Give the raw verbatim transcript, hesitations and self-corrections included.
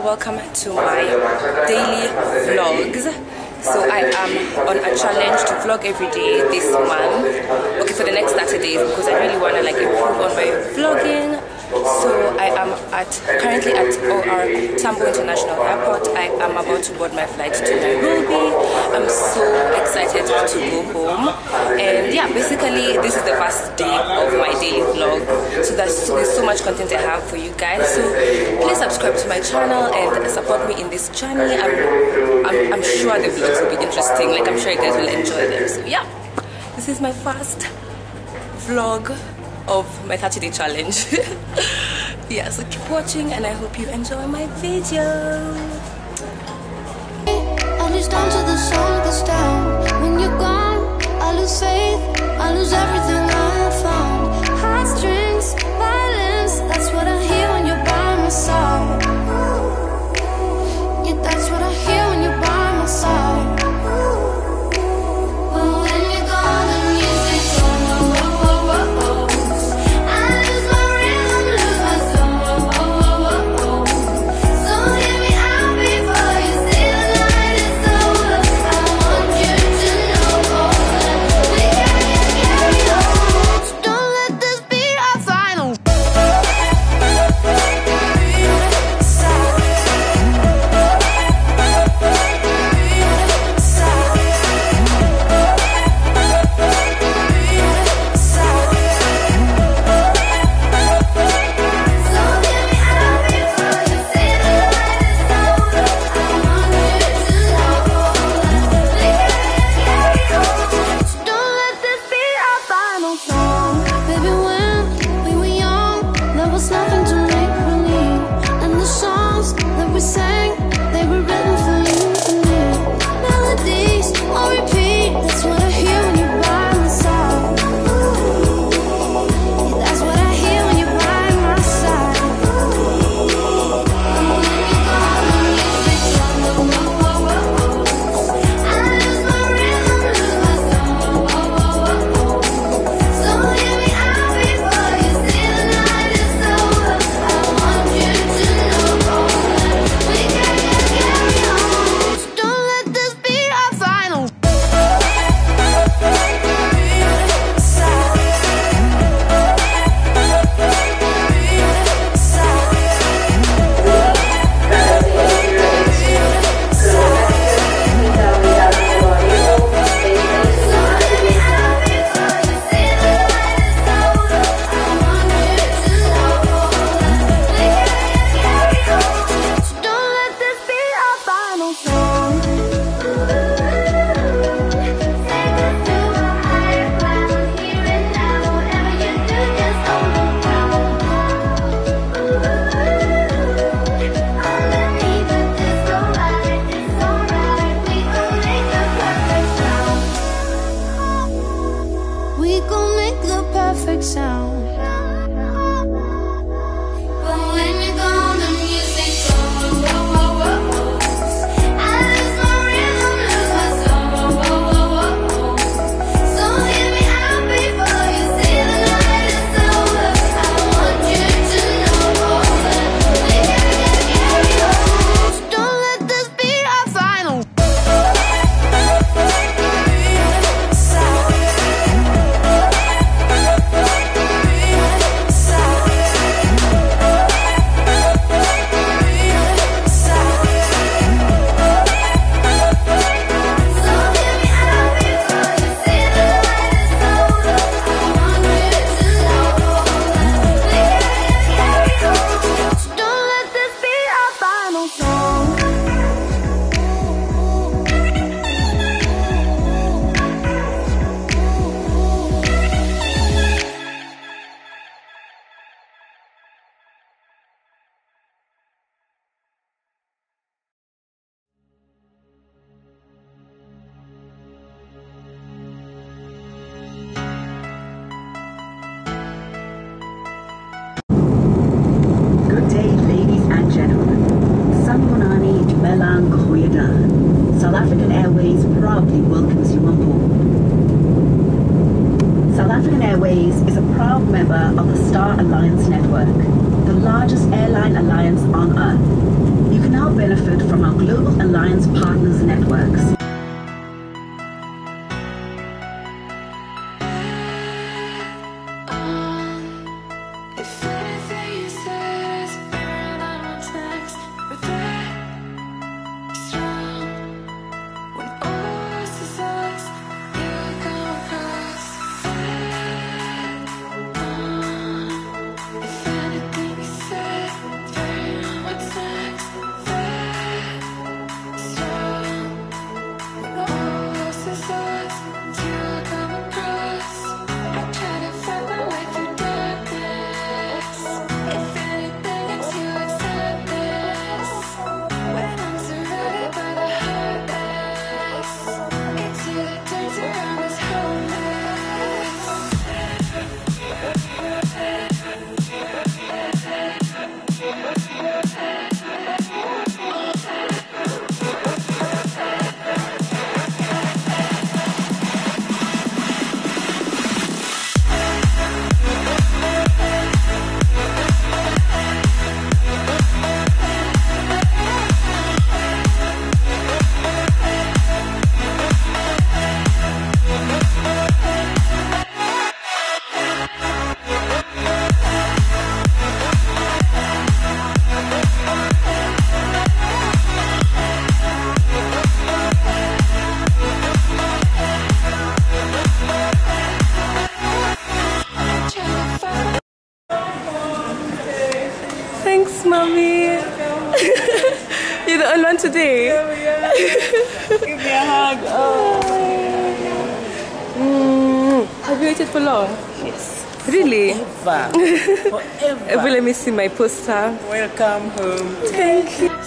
welcome to my daily vlogs. So I am on a challenge to vlog every day this month, okay, for the next thirty days, because I really want to like improve on my vlogging. So I am at currently at O R Tambo International Airport. I am about to board my flight to Nairobi. I'm so excited to go home, and yeah, basically this is the first day of my daily vlog. So there's so, there's so much content I have for you guys. So please subscribe to my channel and support me in this journey. I'm, I'm, I'm sure the vlogs will be interesting. Like I'm sure you guys will enjoy them. So yeah, this is my first vlog of my thirty day challenge. Yeah, so keep watching and I hope you enjoy my video. I lose down to the sun goes down. When you're gone, I lose faith, I lose everything I found. Heartstrings, violence, that's what I hear when you're by my side. Yeah, that's what I hear when you're by my side. South African Airways proudly welcomes you on board. South African Airways is a proud member of the Star Alliance Network, the largest airline alliance on Earth. You can now benefit from our Global Alliance Partners networks. Thanks, mommy. You're the only one today. Oh, yeah. Give me a hug. Oh. Mm. Have you waited for long? Yes. Really? Forever. Forever. Let me see my poster. Welcome home. Thank you.